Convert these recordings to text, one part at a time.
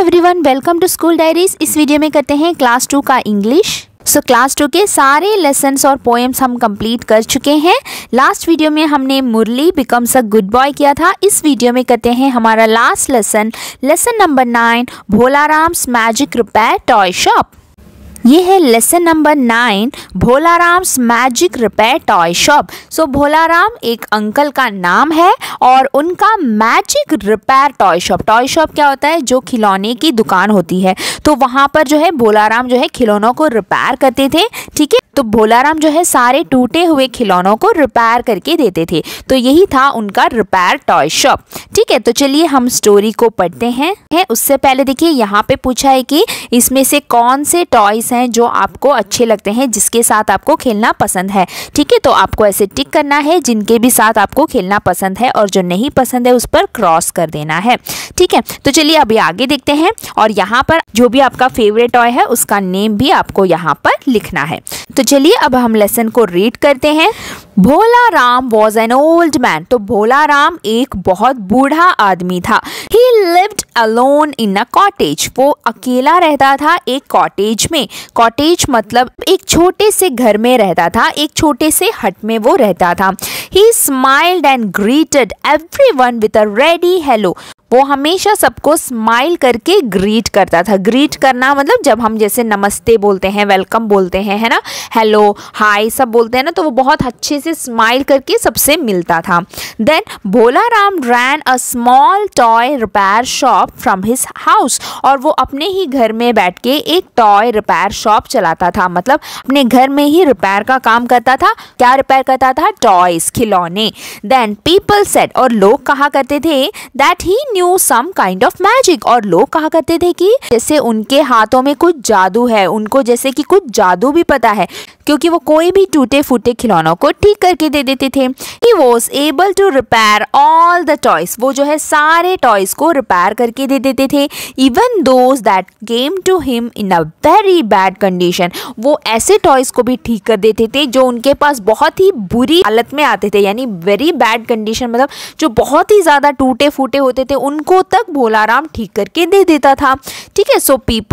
Everyone, welcome to school diaries. इस video में करते हैं क्लास 2 का इंग्लिश। क्लास 2 के सारे लेसन्स और पोएम्स हम कंप्लीट कर चुके हैं। लास्ट वीडियो में हमने Murli becomes a good boy किया था। इस वीडियो में करते हैं हमारा last lesson number 9, Bholaram's magic repair toy shop. ये है lesson number 9, Bholaram's magic repair toy shop. Bholaram एक अंकल का नाम है और उनका मैजिक रिपेयर टॉय शॉप क्या होता है? जो खिलौने की दुकान होती है। तो वहाँ पर जो है भोलाराम जो है खिलौनों को रिपेयर करते थे। ठीक है, तो भोलाराम जो है सारे टूटे हुए खिलौनों को रिपेयर करके देते थे। तो यही था उनका रिपेयर टॉय शॉप। ठीक है, तो चलिए हम स्टोरी को पढ़ते हैं। उससे पहले देखिए यहाँ पे पूछा है कि इसमें से कौन से टॉयज हैं जो आपको अच्छे लगते हैं, जिसके साथ आपको खेलना पसंद है। ठीक है, तो आपको ऐसे टिक करना है जिनके भी साथ आपको खेलना पसंद है, और जो नहीं पसंद है उस पर क्रॉस कर देना है। ठीक है, तो चलिए अभी आगे देखते हैं। और यहाँ पर जो भी आपका फेवरेट टॉय है उसका नेम भी आपको यहाँ पर लिखना है। तो चलिए अब हम लेसन को रीड करते हैं। Bholaram was an old man. तो भोलाराम एक बहुत बूढ़ा आदमी था। He lived alone in a cottage. वो अकेला रहता था एक कॉटेज में। कॉटेज मतलब एक छोटे से घर में रहता था, एक छोटे से हट में वो रहता था। He smiled and greeted everyone with a ready hello. वो हमेशा सबको स्माइल करके ग्रीट करता था। ग्रीट करना मतलब जब हम जैसे नमस्ते बोलते हैं, वेलकम बोलते हैं, है ना, हेलो, हाय सब बोलते हैं ना, तो वो बहुत अच्छे से स्माइल करके सबसे मिलता था। Then Bholaram ran a small toy repair shop from his house. और वो अपने ही घर में बैठ के एक टॉय रिपेयर शॉप चलाता था, मतलब अपने घर में ही रिपेयर का काम करता था। क्या रिपेयर करता था? टॉयज, खिलौने। देन पीपल सेड, और लोग कहा करते थे, that he some kind of magic। और लोग कहा करते थे कि जैसे उनके हाथों में कुछ जादू है, उनको जैसे कि कुछ जादू भी पता है, क्योंकि वो कोई भी टूटे फूटे खिलौनों को ठीक करके दे देते थे। He was able to repair all the toys। वो जो है सारे टॉयज को रिपेयर करके दे देते थे। Even those that came to him in a very bad condition। वो ऐसे टॉयज को भी ठीक कर देते थे जो उनके पास बहुत ही बुरी हालत में आते थे, यानी वेरी बैड कंडीशन मतलब जो बहुत ही ज्यादा टूटे फूटे होते थे उनको तक भोलाराम ठीक करके दे देता था। ठीक है,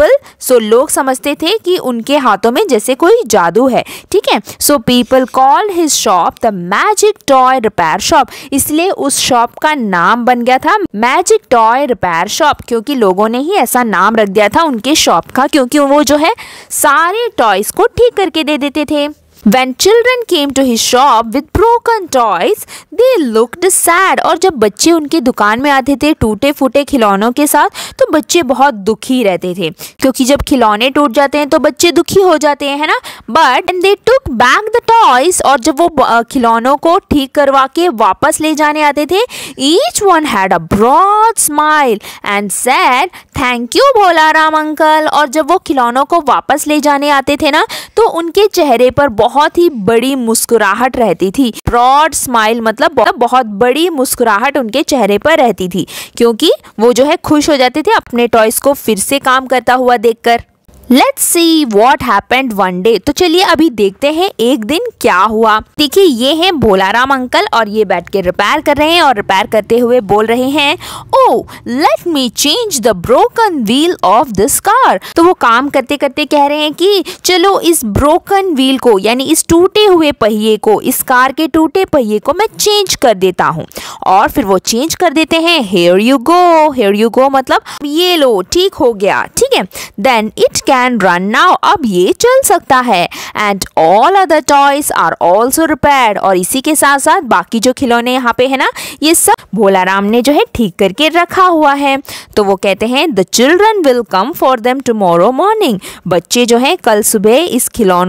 सो लोग समझते थे कि उनके हाथों में जैसे कोई जादू है। ठीक है, so people called his shop the magic toy repair shop. इसलिए उस शॉप का नाम बन गया था मैजिक टॉय रिपेयर शॉप, क्योंकि लोगों ने ही ऐसा नाम रख दिया था उनके शॉप का, क्योंकि वो जो है सारे टॉयज को ठीक करके दे देते थे। When children came to his shop with broken toys, they looked sad। और जब बच्चे उनके दुकान में आते थे टूटे फूटे खिलौनों के साथ, तो बच्चे बहुत दुखी रहते थे, क्योंकि जब खिलौने टूट जाते हैं तो बच्चे दुखी हो जाते हैं, है ना। But when they took back the toys, और जब वो खिलौनों को ठीक करवा के वापस ले जाने आते थे, each one had a broad smile and said, "Thank you Bholaram uncle." और जब वो खिलौनों को वापस ले जाने आते थे ना, तो उनके चेहरे पर बहुत ही बड़ी मुस्कुराहट रहती थी। ब्रॉड स्माइल मतलब बहुत बड़ी मुस्कुराहट उनके चेहरे पर रहती थी, क्योंकि वो जो है खुश हो जाते थे अपने टॉयज को फिर से काम करता हुआ देखकर। Let's see what happened one day। तो चलिए अभी देखते हैं एक दिन क्या हुआ। देखिए ये है भोलाराम अंकल और ये बैठ के रिपेयर कर रहे हैं, और रिपेयर करते हुए बोल रहे हैं, Oh, let me change the broken wheel of this car। तो वो काम करते करते कह रहे हैं कि चलो इस ब्रोकन व्हील को, यानी इस टूटे हुए पहिए को, इस कार के टूटे पहिए को मैं चेंज कर देता हूँ। और फिर वो चेंज कर देते हैं। Here you go, here you go मतलब ये लो, ठीक हो गया। ठीक है, then it can run now। अब ये चल सकता है। And all other toys are also repaired। और इसी के साथ साथ बाकी जो खिलौने यहाँ पे है ना, ये सब भोलाराम ने जो है ठीक करके रखा हुआ है। तो वो कहते हैं the children will come for them tomorrow morning। बच्चे जो है कल सुबह इन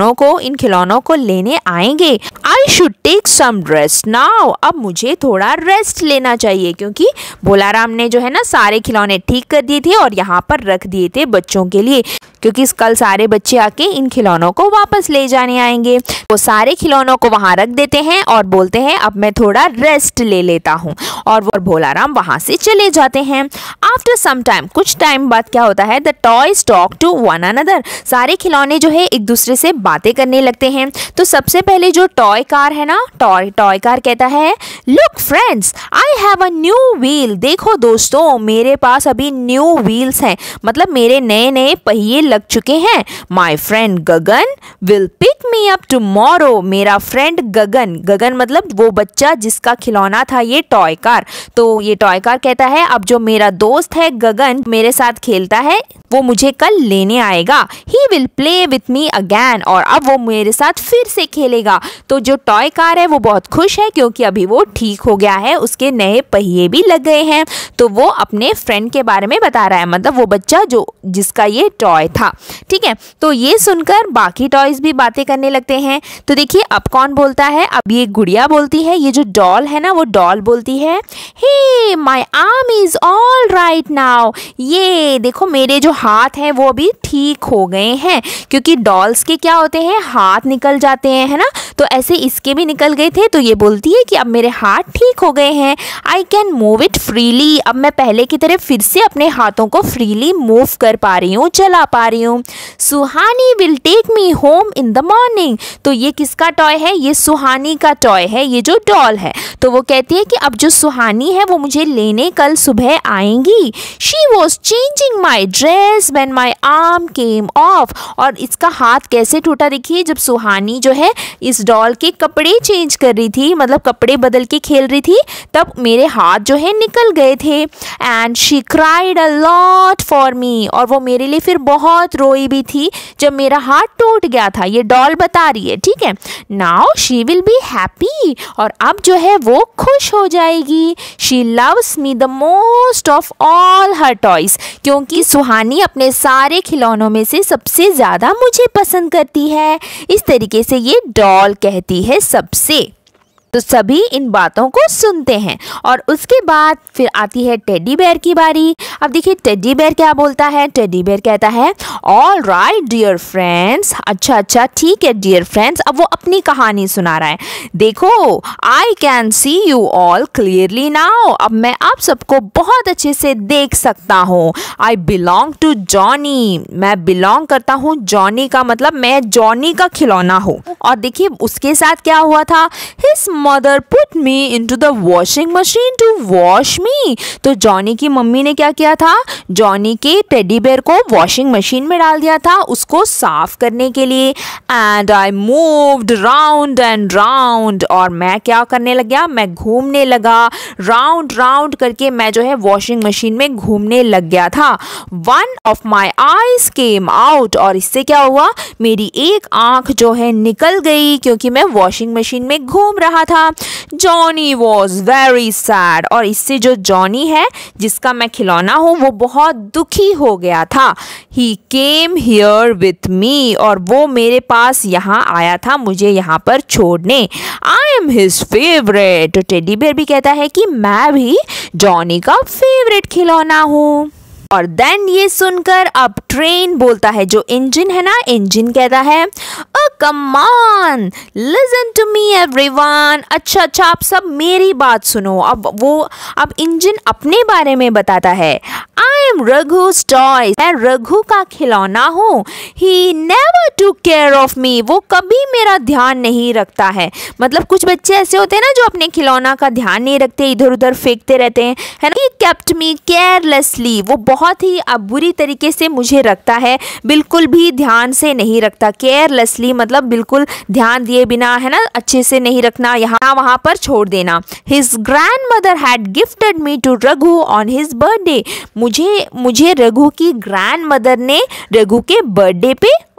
खिलौनों को लेने आएंगे। I should take some rest now। अब मुझे थोड़ा रेस्ट लेना चाहिए, क्योंकि भोलाराम ने जो है ना सारे खिलौने ठीक कर दिए थे और यहाँ पर रख दिए थे बच्चों के लिए, क्योंकि क्योंकि कल सारे बच्चे आके इन खिलौनों को वापस ले जाने आएंगे। वो सारे खिलौनों को वहाँ रख देते हैं और बोलते हैं अब मैं थोड़ा रेस्ट ले लेता हूँ, और वो भोलाराम वहाँ से चले जाते हैं। आफ्टर सम टाइम, कुछ टाइम बाद क्या होता है, the toys talk to one another, सारे खिलौने जो है एक दूसरे से बातें करने लगते हैं। तो सबसे पहले जो टॉय कार है ना, टॉय कार कहता है look friends I have a new wheel, देखो दोस्तों मेरे पास अभी न्यू व्हील्स हैं, मतलब मेरे नए नए पहिए लग चुके हैं। My friend Gagan will pick me up tomorrow, मेरा फ्रेंड गगन, गगन मतलब वो बच्चा जिसका खिलौना था ये टॉय कार। तो ये टॉय कार कहता है अब जो मेरा दोस्त है गगन मेरे साथ खेलता है वो मुझे कल लेने आएगा। He will play with me again, और अब वो मेरे साथ फिर से खेलेगा। तो जो टॉय कार है वो बहुत खुश है क्योंकि अभी वो ठीक हो गया है, उसके नए पहिए भी लग गए हैं। तो वो अपने फ्रेंड के बारे में बता रहा है, मतलब वो बच्चा जो जिसका ये टॉय था। ठीक है, तो ये सुनकर बाकी टॉयज भी बातें करने लगते हैं। तो देखिए अब कौन बोलता है, अब ये गुड़िया बोलती है, ये जो डॉल है ना वो डॉल बोलती है hey my arm is all right now, ये देखो मेरे जो हाथ हैं वो अभी ठीक हो गए हैं, क्योंकि डॉल्स के क्या होते हैं हाथ निकल जाते हैं, है ना, तो ऐसे इसके भी निकल गए थे। तो ये बोलती है कि अब मेरे हाथ ठीक हो गए हैं, I can move it freely, अब मैं पहले की तरह फिर से अपने हाथों को फ्रीली मूव कर पा रही हूँ, चला पा रही हूँ। Suhani will take me home in the morning, तो ये किसका टॉय है, ये सुहानी का टॉय है, ये जो डॉल है। तो वो कहती है कि अब जो सुहानी है वो मुझे लेने कल सुबह आएंगी। She was changing my dress when my arm came off, और इसका हाथ कैसे टूटा देखिए, जब सुहानी जो है इस डॉल के कपड़े चेंज कर रही थी, मतलब कपड़े बदल के खेल रही थी, तब मेरे हाथ जो है निकल गए थे। And she cried a lot for me, और वो मेरे लिए फिर बहुत रोई भी थी जब मेरा हाथ टूट गया था, ये डॉल बता रही है। ठीक है, now she will be happy, और अब जो है वो खुश हो जाएगी। She loves me the most of all her toys, क्योंकि सुहानी अपने सारे खिलौनों में से सबसे ज़्यादा मुझे पसंद करती है। इस तरीके से ये डॉल कहती है सबसे। तो सभी इन बातों को सुनते हैं, और उसके बाद फिर आती है टेडी बेयर की बारी। अब देखिए टेडी बेयर क्या बोलता है, टेडी बेयर कहता है ऑल राइट डियर फ्रेंड्स, अच्छा ठीक है डियर फ्रेंड्स। अब वो अपनी कहानी सुना रहा है, देखो I can see you all clearly now, अब मैं आप सबको बहुत अच्छे से देख सकता हूँ। आई बिलोंग टू जॉनी, मैं बिलोंग करता हूँ जॉनी का, मतलब मैं जॉनी का खिलौना हूँ। और देखिए उसके साथ क्या हुआ था, his mother put me into the washing machine to wash me, तो जॉनी की मम्मी ने क्या किया था, जॉनी के टेडी बेयर को वॉशिंग मशीन में डाल दिया था उसको साफ करने के लिए। And I moved round and round, और मैं क्या करने लग गया, मैं घूमने लगा, राउंड राउंड करके मैं जो है वॉशिंग मशीन में घूमने लग गया था। One of my eyes came out, और इससे क्या हुआ, मेरी एक आंख जो है निकल गई क्योंकि मैं वॉशिंग मशीन में घूम रहा था। जॉनी वॉज वेरी सैड, और इससे जो जॉनी है जिसका मैं खिलौना हूँ वो बहुत दुखी हो गया था। ही केम हियर विथ मी, और वो मेरे पास यहाँ आया था मुझे यहाँ पर छोड़ने। आई एम हिज फेवरेट, तो टेडी बेयर भी कहता है कि मैं भी जॉनी का फेवरेट खिलौना हूँ। और देन ये सुनकर अब ट्रेन बोलता है, जो इंजन है ना, इंजन कहता है oh come on listen to me everyone, अच्छा आप सब मेरी बात सुनो। अब इंजन अपने बारे में बताता है, आई एम रघु's टॉय, मैं रघु का खिलौना हूँ। He never took care of me, वो कभी मेरा ध्यान नहीं रखता है। मतलब कुछ बच्चे ऐसे होते हैं ना जो अपने खिलौना का ध्यान नहीं रखते, इधर उधर फेंकते रहते हैं, है ना। He kept me carelessly, वो बहुत ही बुरी तरीके से मुझे रखता है, बिल्कुल भी ध्यान से नहीं रखता। केयरलेसली मतलब बिल्कुल ध्यान दिए बिना, है ना, अच्छे से नहीं रखना, यहाँ वहाँ पर छोड़ देना। His grandmother had gifted me to Raghu on his birthday, मुझे रघु की ग्रैंड मदर ने रघु के बर्थडे पे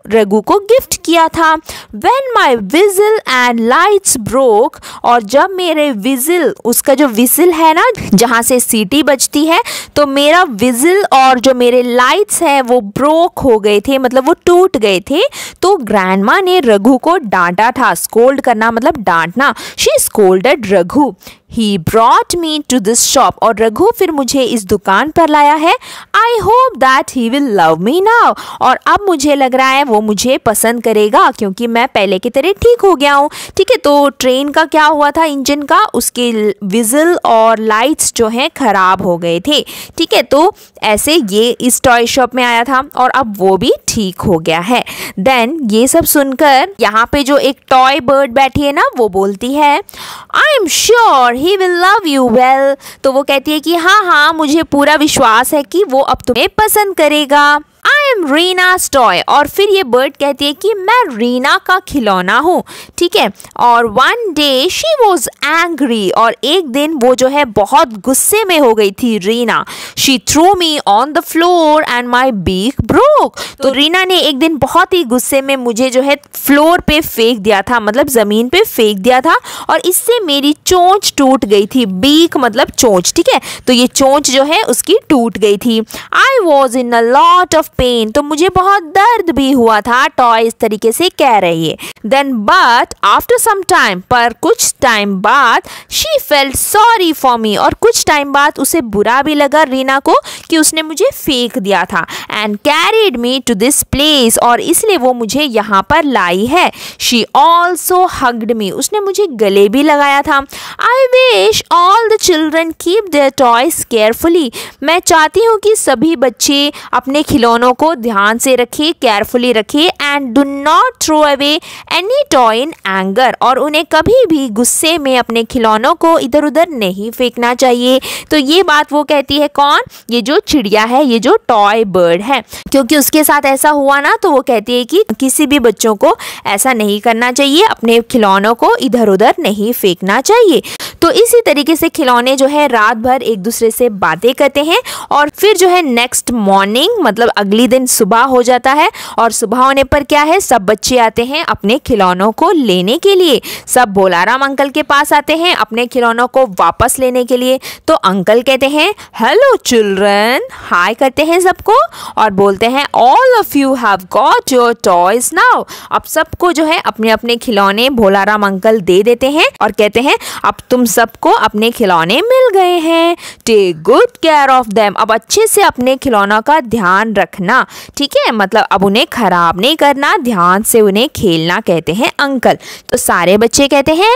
रघु को गिफ्ट किया था। When my whistle and lights broke, और जब मेरे विजिल, उसका जो विजिल है ना जहाँ से सीटी बजती है, तो मेरा विजिल और जो मेरे लाइट्स हैं वो ब्रोक हो गए थे, मतलब वो टूट गए थे। तो ग्रैंडमा ने रघु को डांटा था। स्कोल्ड करना मतलब डांटना। She scolded Raghu. He brought me to this shop, और रघु फिर मुझे इस दुकान पर लाया है। I hope that he will love me now, और अब मुझे लग रहा है वो मुझे पसंद करेगा क्योंकि मैं पहले की तरह ठीक हो गया हूँ। ठीक है, तो ट्रेन का क्या हुआ था, इंजन का, उसके विजिल और लाइट्स जो हैं खराब हो गए थे। ठीक है, तो ऐसे ये इस टॉय शॉप में आया था और अब वो भी ठीक हो गया है। देन ये सब सुनकर यहाँ पे जो एक टॉय बर्ड बैठी है ना, वो बोलती है I am sure he will love you well. तो वो कहती है कि हाँ, मुझे पूरा विश्वास है कि वो अब तुम्हें पसंद करेगा। आई एम रीना's टॉय, और फिर ये बर्ड कहती है कि मैं रीना का खिलौना हूँ। ठीक है, और one day she was angry, और एक दिन वो जो है बहुत गुस्से में हो गई थी Reena. She threw me on the floor and my beak broke. तो रीना ने एक दिन बहुत ही गुस्से में मुझे जो है फ्लोर पे फेंक दिया था, मतलब ज़मीन पे फेंक दिया था, और इससे मेरी चोंच टूट गई थी। बीक मतलब चोंच। ठीक है, तो ये चोंच जो है उसकी टूट गई थी। I was in a lot of pain, तो मुझे बहुत दर्द भी हुआ था। टॉय इस तरीके से कह रही है। Then but after some time, पर कुछ टाइम बाद, she felt sorry for me, और कुछ टाइम बाद उसे बुरा भी लगा रीना को कि उसने मुझे फेंक दिया था। And carried me to this place, और इसलिए वो मुझे यहाँ पर लाई है। शी ऑल्सो हग्ड मी, उसने मुझे गले भी लगाया था। I wish all the children keep their toys carefully, मैं चाहती हूँ कि सभी बच्चे अपने खिलौनों को ध्यान से रखें, केयरफुली रखें। And do not throw away any toy in anger, और उन्हें कभी भी गुस्से में अपने खिलौनों को इधर उधर नहीं फेंकना चाहिए। तो ये बात वो कहती है कौन, ये जो चिड़िया है, ये जो टॉय बर्ड है, क्योंकि उसके साथ ऐसा हुआ ना, तो वो कहती है कि किसी भी बच्चों को ऐसा नहीं करना चाहिए, अपने खिलौनों को इधर उधर नहीं फेंकना चाहिए। तो इसी तरीके से खिलौने जो है रात भर एक दूसरे से बातें करते हैं, और फिर जो है नेक्स्ट मॉर्निंग मतलब अगली दिन सुबह हो जाता है, और सुबह होने पर क्या है, सब बच्चे आते हैं अपने खिलौनों को लेने के लिए। सब बोलाराम अंकल के पास आते हैं अपने खिलौनों को वापस लेने के लिए। तो अंकल कहते हैं हेलो चिल्ड्रन, हाय करते हैं सबको, और बोलते हैं all of you have got your toys now. अब सबको जो है अपने अपने खिलौने बोलाराम अंकल दे देते हैं और कहते हैं अब तुम सबको अपने खिलौने मिल गए हैं। Take good care of them, अब अच्छे से अपने खिलौनों का ध्यान रखना। ठीक है, मतलब अब उन्हें खराब नहीं करना, ध्यान से उन्हें खेलना, कहते हैं अंकल। तो सारे बच्चे कहते हैं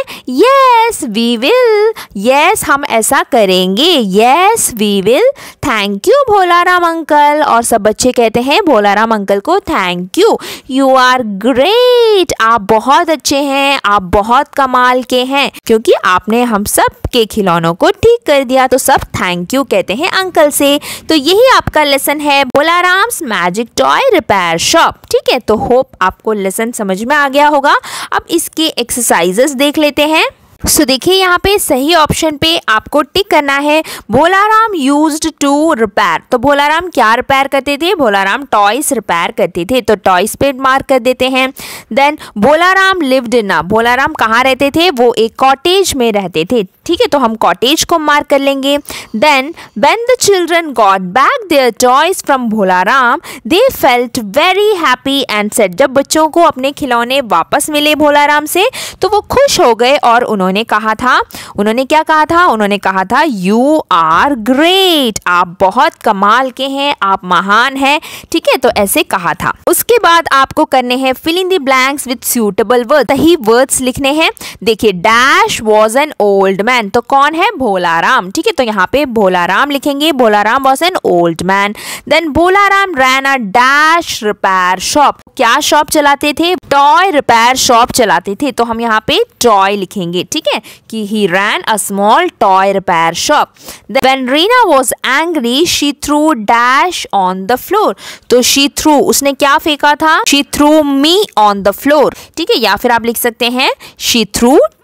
यस वी विल, यस हम ऐसा करेंगे, yes we will, thank you Bholaram uncle. और सब बच्चे कहते हैं भोलाराम अंकल को thank you, you are great, आप बहुत अच्छे हैं, आप बहुत कमाल के हैं, क्योंकि आपने हम सब के खिलौनों को ठीक कर दिया। तो सब थैंक यू कहते हैं अंकल से। तो यही आपका लेसन है Bholaram's magic toy repair shop. ठीक है, तो होप आपको लेसन समझ में आ गया होगा। अब इसके एक्सरसाइजेस देख लेते हैं। सो देखिए यहाँ पे सही ऑप्शन पे आपको टिक करना है। भोलाराम यूज्ड टू रिपेयर, तो भोलाराम क्या रिपेयर करते थे, भोलाराम टॉयज रिपेयर करते थे, तो टॉयज पे मार्क कर देते हैं। Then Bholaram lived in, Bholaram कहाँ रहते थे, वो एक कॉटेज में रहते थे। ठीक है, तो हम कॉटेज को मार्क कर लेंगे। Then when the children got back their toys from Bholaram they felt very happy and said, जब बच्चों को अपने खिलौने वापस मिले भोलाराम से तो वो खुश हो गए और उन्होंने कहा था, उन्होंने क्या कहा था, उन्होंने कहा था यू आर ग्रेट, आप बहुत कमाल के हैं, आप महान हैं। ठीक है, तो ऐसे कहा था। उसके बाद आपको करने हैं fill in the blanks with suitable word, सही वर्ड्स लिखने हैं। देखिए dash was an old man, तो कौन है, भोलाराम। ठीक है, तो यहाँ पे भोलाराम लिखेंगे, Bholaram was an old man. Then Bholaram ran a dash repair shop, क्या शॉप चलाते थे, टॉय रिपेयर शॉप चलाते थे, तो हम यहाँ पे टॉय लिखेंगे। ठीक है, कि he ran a small toy repair shop. When Reena was angry she threw dash on the floor, तो शी थ्रू उसने क्या फेंका था, she threw me on the floor. ठीक है, या फिर आप लिख सकते हैं she threw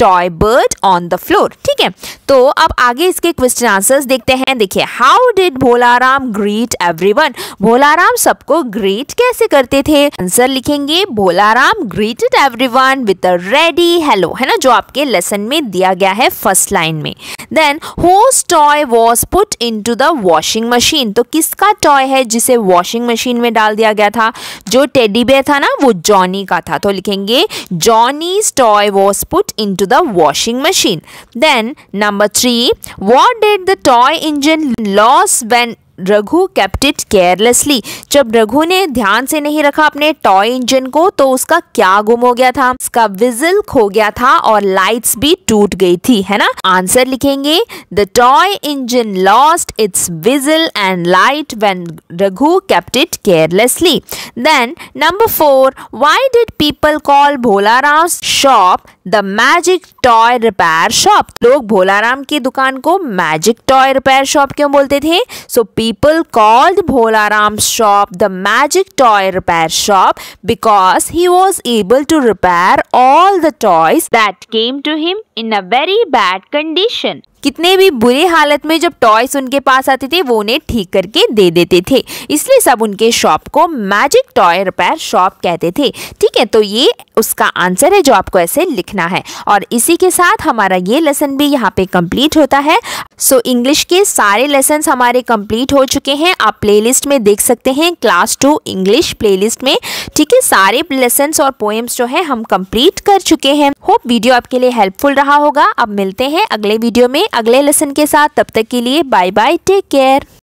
toy bird on the floor. ठीक है, तो अब आगे इसके क्वेश्चन आंसर्स देखते हैं। देखिए, how did Bholaram greet everyone? Bholaram सबको ग्रीट कैसे करते थे? आंसर लिखेंगे, Bholaram greeted everyone with a ready hello, है ना, जो आपके लेसन में दिया गया है फर्स्ट लाइन में। Then whose toy was put into the washing machine? तो किसका टॉय है जिसे वॉशिंग मशीन में डाल दिया गया था? जो टेडी बेयर था ना, वो जॉनी का था, तो लिखेंगे Johnny's toy was put into the washing machine. Then number 3, what did the toy engine lose when Raghu kept it carelessly? जब रघु ने ध्यान से नहीं रखा अपने टॉय इंजन को तो उसका क्या गुम हो गया था? उसका विजल खो गया था और लाइट्स भी टूट गई थी, है ना। आंसर लिखेंगे, the toy engine lost its whistle and light when Raghu kept it carelessly. Then number 4, why did people call Bholaram's shop the magic toy repair shop? लोग भोलाराम की दुकान को मैजिक टॉय रिपेयर शॉप क्यों बोलते थे? सो people called Bholaram's shop the magic toy repair shop because he was able to repair all the toys that came to him in a very bad condition. कितने भी बुरी हालत में जब toys उनके पास आते थे वो उन्हें ठीक करके दे देते थे, इसलिए सब उनके शॉप को मैजिक टॉय रिपेयर शॉप कहते थे। ठीक है, तो ये उसका आंसर है जो आपको ऐसे लिखना है। और इसी के साथ हमारा ये लेसन भी यहाँ पे कंप्लीट होता है। सो इंग्लिश के सारे लेसन्स हमारे कंप्लीट हो चुके हैं। आप प्लेलिस्ट में देख सकते हैं, क्लास 2 इंग्लिश प्लेलिस्ट में। ठीक है, सारे लेसन्स और पोएम्स जो है हम कंप्लीट कर चुके हैं। होप वीडियो आपके लिए हेल्पफुल रहा होगा। अब मिलते हैं अगले वीडियो में अगले लेसन के साथ। तब तक के लिए बाय बाय, टेक केयर।